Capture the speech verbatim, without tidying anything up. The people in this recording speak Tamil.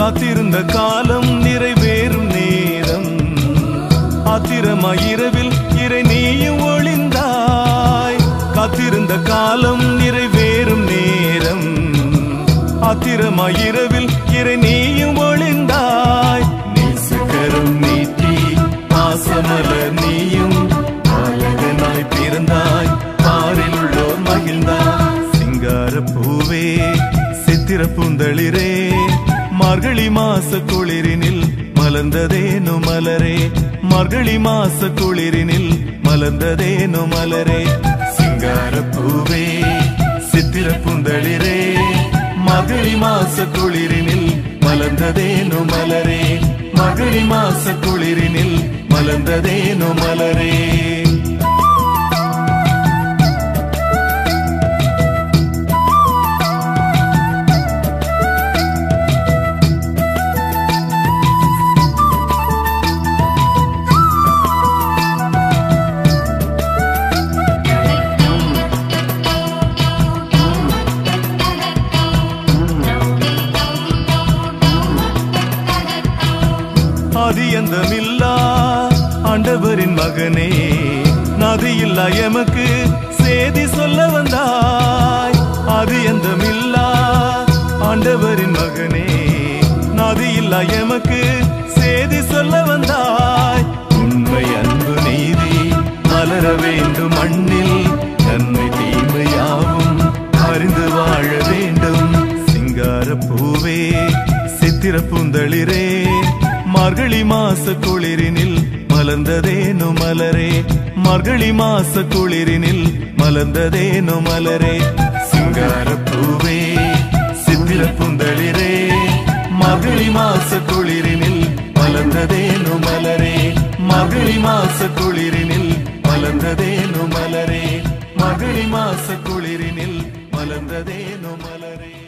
காத்திருந்த காலம் நிறைவேறும் நேரம் ஆத்திரமாய் இரவில் இறை நீயும் ஒளிந்தாய் காத்திருந்த காலம் நிறைவேறும் நேரம் ஆத்திரமாய் இரவில் இறை நீயும் ஒளிந்தாய் நேசகரம் நீட்டி பாசமலர் நீயும் பாலகனாய் பிறந்தாய் பாரில் உள்ளோர் மகிழ்ந்தாய் சிங்கார பூவே சித்திர பூந்தளிரே மார்கழி மாச குளிரினில் மலர்ந்ததேனோ மலரே மார்கழி மாச குளிரினில் மலர்ந்ததேனோ மலரே சிங்கார பூவே சித்திர பூந்தளிரே மார்கழி மாச குளிரினில் மலர்ந்ததேனோ மலரே மார்கழி மாச குளிரினில் மலர்ந்ததேனோ மலரே அதியந்தமில்லா ஆண்டவரின் மகனே நதியில்லா எமக்கு சேதி சொல்ல வந்தாய் அதியந்தமில்லா ஆண்டவரின் மகனே நதியில்லா எமக்கு சேதி சொல்ல வந்தாய் உண்மை அன்பு நீதி மலர வேண்டும் மண்ணில் நன்மை தீமையாவும் அறிந்து வாழ வேண்டும் சிங்கார பூவே சித்திர பூந்தளிரே மார்கழி மாச குளிரினில் மலர்ந்ததேனோ மலரே மார்கழி மாச குளிரினில் மலர்ந்ததேனோ மலரே சிங்கார பூவே சித்திர பூந்தளிரே மார்கழி மாச குளிரினில் மலர்ந்ததேனோ மலரே மார்கழி மாச குளிரினில் மலர்ந்ததேனோ மலரே மார்கழி மாச குளிரினில் மலர்ந்ததேனோ மலரே